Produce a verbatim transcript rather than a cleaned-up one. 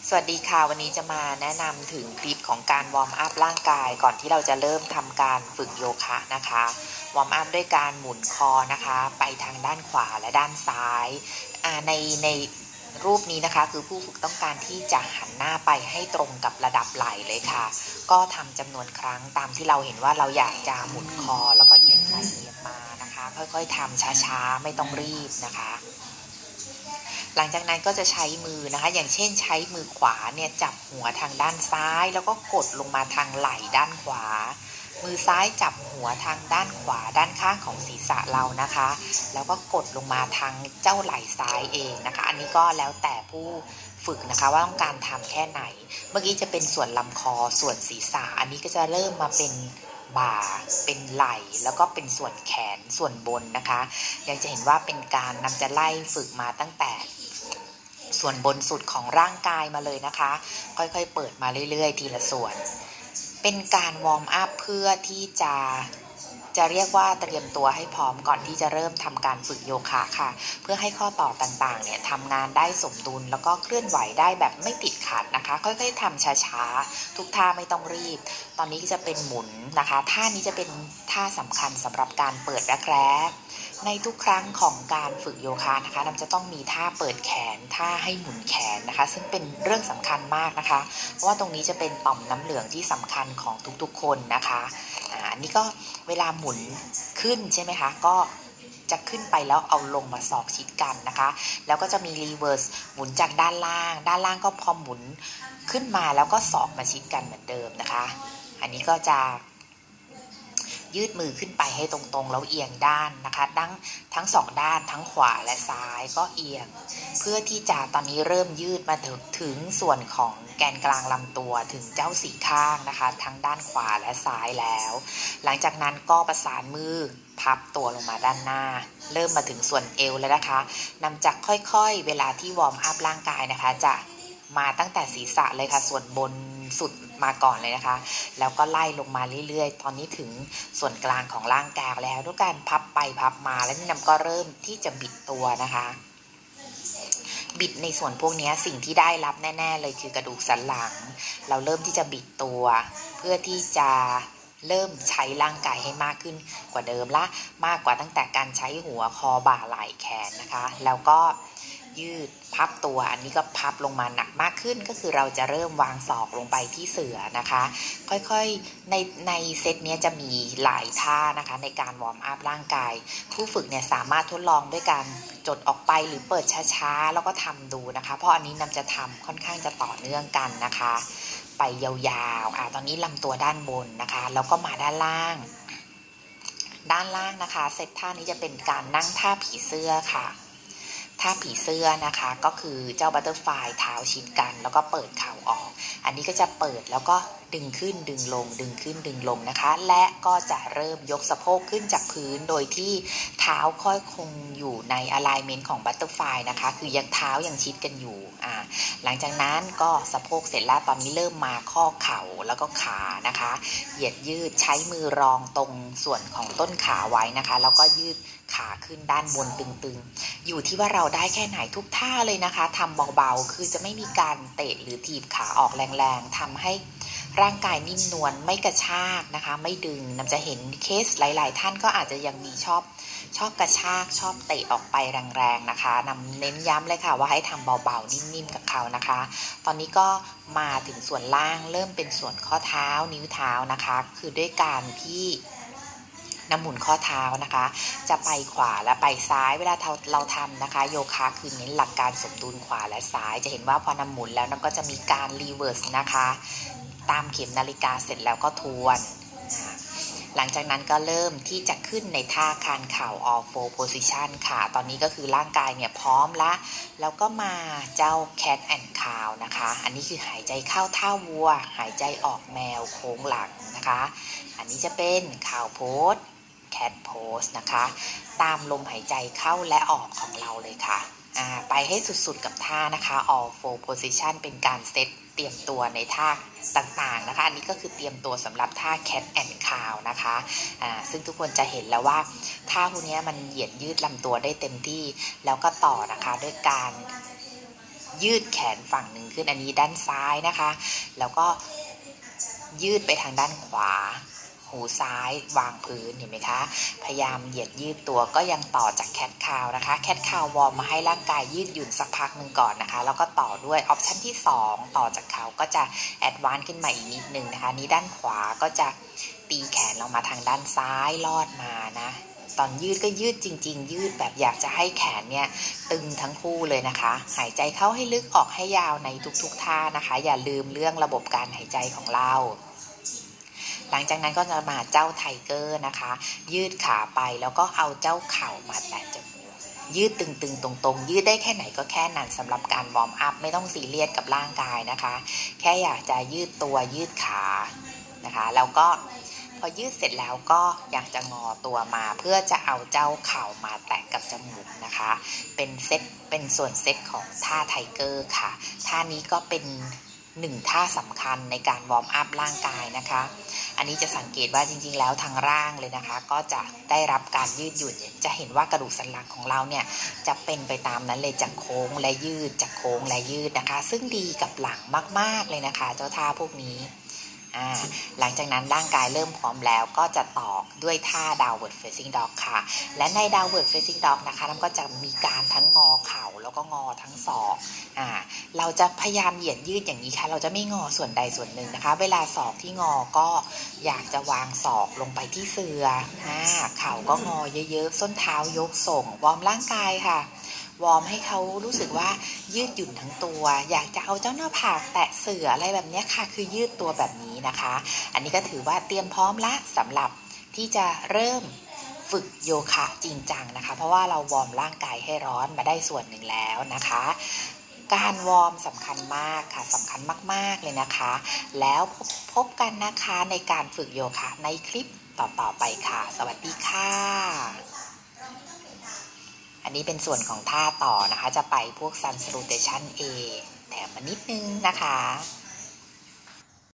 สวัสดีค่ะวันนี้จะมาแนะนำถึงคลิปของการวอร์มอัพร่างกายก่อนที่เราจะเริ่มทำการฝึกโยคะนะคะวอร์มอัพด้วยการหมุนคอนะคะไปทางด้านขวาและด้านซ้ายในในรูปนี้นะคะคือผู้ฝึกต้องการที่จะหันหน้าไปให้ตรงกับระดับไหล่เลยค่ะก็ทำจำนวนครั้งตามที่เราเห็นว่าเราอยากจะหมุนคอแล้วก็เอียงไปเอียงมานะคะค่อยๆทำช้าๆไม่ต้องรีบนะคะหลังจากนั้นก็จะใช้มือนะคะอย่างเช่นใช้มือขวาเนี่ยจับหัวทางด้านซ้ายแล้วก็กดลงมาทางไหล่ด้านขวามือซ้ายจับหัวทางด้านขวาด้านข้างของศีรษะเรานะคะแล้วก็กดลงมาทางเจ้าไหล่ซ้ายเองนะคะอันนี้ก็แล้วแต่ผู้ฝึกนะคะว่าต้องการทำแค่ไหนเมื่อกี้จะเป็นส่วนลำคอส่วนศีรษะอันนี้ก็จะเริ่มมาเป็นบ่าเป็นไหล่แล้วก็เป็นส่วนแขนส่วนบนนะคะยังจะเห็นว่าเป็นการนำจะไล่ฝึกมาตั้งแต่ส่วนบนสุดของร่างกายมาเลยนะคะค่อยๆเปิดมาเรื่อยๆทีละส่วนเป็นการวอร์มอัพเพื่อที่จะจะเรียกว่าเตรียมตัวให้พร้อมก่อนที่จะเริ่มทำการฝึกโยคะค่ะเพื่อให้ข้อต่อต่างๆเนี่ยทำงานได้สมดุลแล้วก็เคลื่อนไหวได้แบบไม่ติดขัดนะคะค่อยๆทำช้าๆทุกท่าไม่ต้องรีบตอนนี้จะเป็นหมุนนะคะท่านี้จะเป็นท่าสำคัญสำหรับการเปิดรักแร้ในทุกครั้งของการฝึกโยคะนะคะเราจะต้องมีท่าเปิดแขนท่าให้หมุนแขนนะคะซึ่งเป็นเรื่องสำคัญมากนะคะเพราะว่าตรงนี้จะเป็นต่อมน้ำเหลืองที่สำคัญของทุกๆคนนะคะอันนี้ก็เวลาหมุนขึ้นใช่ไหมคะก็จะขึ้นไปแล้วเอาลงมาศอกชิดกันนะคะแล้วก็จะมีรีเวิร์สหมุนจากด้านล่างด้านล่างก็พอหมุนขึ้นมาแล้วก็ศอกมาชิดกันเหมือนเดิมนะคะอันนี้ก็จะยืดมือขึ้นไปให้ตรงๆแล้วเอียงด้านนะคะทั้งทั้งสองด้านทั้งขวาและซ้ายก็เอียงเพื่อที่จะตอนนี้เริ่มยืดมาถึงถึงส่วนของแกนกลางลำตัวถึงเจ้าสี่ข้างนะคะทั้งด้านขวาและซ้ายแล้วหลังจากนั้นก็ประสานมือพับตัวลงมาด้านหน้าเริ่มมาถึงส่วนเอวแล้วนะคะนำจากค่อยๆเวลาที่วอร์มอัพร่างกายนะคะจะมาตั้งแต่ศีรษะเลยค่ะส่วนบนสุดมาก่อนเลยนะคะแล้วก็ไล่ลงมาเรื่อยๆตอนนี้ถึงส่วนกลางของร่างกายแล้วด้วยการพับไปพับมาแล้วนี่นำก็เริ่มที่จะบิดตัวนะคะบิดในส่วนพวกนี้สิ่งที่ได้รับแน่ๆเลยคือกระดูกสันหลังเราเริ่มที่จะบิดตัวเพื่อที่จะเริ่มใช้ร่างกายให้มากขึ้นกว่าเดิมละมากกว่าตั้งแต่การใช้หัวคอบ่าไหล่แขนนะคะแล้วก็ยืดพับตัวอันนี้ก็พับลงมาหนักมากขึ้นก็คือเราจะเริ่มวางศอกลงไปที่เสื่อนะคะค่อยๆในในเซตนี้จะมีหลายท่านะคะในการวอร์มอัพร่างกายผู้ฝึกเนี่ยสามารถทดลองด้วยการจดออกไปหรือเปิดช้าๆแล้วก็ทำดูนะคะเพราะอันนี้นำจะทำค่อนข้างจะต่อเนื่องกันนะคะไปยาวๆอ่ะตอนนี้ลำตัวด้านบนนะคะแล้วก็มาด้านล่างด้านล่างนะคะเซตท่านี้จะเป็นการนั่งท่าผีเสื้อค่ะท่าผีเสื้อนะคะก็คือเจ้าบัตเตอร์ฟลายเท้าชิดกันแล้วก็เปิดเข่าออกอันนี้ก็จะเปิดแล้วก็ดึงขึ้นดึงลงดึงขึ้นดึงลงนะคะและก็จะเริ่มยกสะโพกขึ้นจากพื้นโดยที่เท้าค่อยคงอยู่ใน alignment ของบัตเตอร์ฟลายนะคะคือยังเท้ายังชิดกันอยู่อ่าหลังจากนั้นก็สะโพกเสร็จแล้วตอนนี้เริ่มมาข้อเข่าแล้วก็ขานะคะเหยียดยืดใช้มือรองตรงส่วนของต้นขาไว้นะคะแล้วก็ยืดขาขึ้นด้านบนตึงๆอยู่ที่ว่าเราได้แค่ไหนทุกท่าเลยนะคะทำเบาๆคือจะไม่มีการเตะหรือถีบขาออกแรงๆทำให้ร่างกายนิ่มนวลไม่กระชากนะคะไม่ดึงนำจะเห็นเคสหลายๆท่านก็อาจจะยังมีชอบชอบกระชากชอบเตะออกไปแรงๆนะคะนำเน้นย้ำเลยค่ะว่าให้ทำเบาๆนิ่มๆกับเขานะคะตอนนี้ก็มาถึงส่วนล่างเริ่มเป็นส่วนข้อเท้านิ้วเท้านะคะคือด้วยการที่นำหมุนข้อเท้านะคะจะไปขวาและไปซ้ายเวลาเราทำนะคะโยคะคือเน้นหลักการสมดุลขวาและซ้ายจะเห็นว่าพอนำหมุนแล้วนั่นก็จะมีการรีเวิร์สนะคะตามเข็มนาฬิกาเสร็จแล้วก็ทวนหลังจากนั้นก็เริ่มที่จะขึ้นในท่าคานเข่า all four position ค่ะตอนนี้ก็คือร่างกายเนี่ยพร้อมละแล้วก็มาเจ้า cat and cow นะคะอันนี้คือหายใจเข้าท่าวัวหายใจออกแมวโค้งหลังนะคะอันนี้จะเป็น cow pose cat pose นะคะตามลมหายใจเข้าและออกของเราเลยค่ะไปให้สุดๆกับท่านะคะ all four position เป็นการเซตเตรียมตัวในท่าต่างๆนะคะอันนี้ก็คือเตรียมตัวสำหรับท่า cat and cow นะคะอ่าซึ่งทุกคนจะเห็นแล้วว่าท่าพวกนี้มันเหยียดยืดลำตัวได้เต็มที่แล้วก็ต่อนะคะด้วยการยืดแขนฝั่งหนึ่งขึ้นอันนี้ด้านซ้ายนะคะแล้วก็ยืดไปทางด้านขวาหูซ้ายวางพื้นเห็นไหมคะพยายามเหยียดยืดตัวก็ยังต่อจากแคทคาวนะคะแคทคาววอร์มมาให้ร่างกายยืดหยุ่นสักพักหนึ่งก่อนนะคะแล้วก็ต่อด้วยออปชันที่สองต่อจากเขาก็จะแอดวานซ์ขึ้นมาอีกนิดนึงนะคะนี้ด้านขวาก็จะตีแขนลงมาทางด้านซ้ายลอดมานะตอนยืดก็ยืดจริงๆยืดแบบอยากจะให้แขนเนี่ยตึงทั้งคู่เลยนะคะหายใจเข้าให้ลึกออกให้ยาวในทุกๆท่านะคะอย่าลืมเรื่องระบบการหายใจของเราหลังจากนั้นก็จะมาเจ้าไทเกอร์นะคะยืดขาไปแล้วก็เอาเจ้าเข่ามาแตะจมูกยืดตึงๆตรงๆยืดได้แค่ไหนก็แค่นั้นสำหรับการวอร์มอัพไม่ต้องซีเรียสกับร่างกายนะคะแค่อยากจะยืดตัวยืดขานะคะแล้วก็พอยืดเสร็จแล้วก็อยากจะงอตัวมาเพื่อจะเอาเจ้าเข่ามาแตะกับจมูกนะคะเป็นเซตเป็นส่วนเซตของท่าไทเกอร์ค่ะท่านี้ก็เป็นหนึ่งท่าสำคัญในการวอร์มอัพร่างกายนะคะอันนี้จะสังเกตว่าจริงๆแล้วทางร่างเลยนะคะก็จะได้รับการยืดหยุ่นจะเห็นว่ากระดูกสันหลังของเราเนี่ยจะเป็นไปตามนั้นเลยจากโค้งและยืดจากโค้งและยืดนะคะซึ่งดีกับหลังมากๆเลยนะคะเจ้าท่าพวกนี้หลังจากนั้นร่างกายเริ่มพร้อมแล้วก็จะต่อด้วยท่า downward facing dog ค่ะและใน downward facing dog นะคะมันก็จะมีการทั้งงอเข่าแล้วก็งอทั้งศอกอ่าเราจะพยายามเหยียดยืดอย่างนี้ค่ะเราจะไม่งอส่วนใดส่วนหนึ่งนะคะเวลาศอกที่งอก็อยากจะวางศอกลงไปที่เสื่ออ่าเข่าก็งอเยอะๆส้นเท้ายกส่งวอร์มร่างกายค่ะวอร์มให้เขารู้สึกว่ายืดหยุ่นทั้งตัวอยากจะเอาเจ้าหน้าผากแตะเสื่ออะไรแบบนี้ค่ะคือยืดตัวแบบนี้นะคะอันนี้ก็ถือว่าเตรียมพร้อมละสำหรับที่จะเริ่มฝึกโยคะจริงจังนะคะเพราะว่าเราวอร์มร่างกายให้ร้อนมาได้ส่วนหนึ่งแล้วนะคะการวอร์มสำคัญมากค่ะสำคัญมากๆเลยนะคะแล้วพบกันนะคะในการฝึกโยคะในคลิปต่อๆไปค่ะสวัสดีค่ะอันนี้เป็นส่วนของท่าต่อนะคะจะไปพวก Sun Salutation A แถมมานิดนึงนะคะ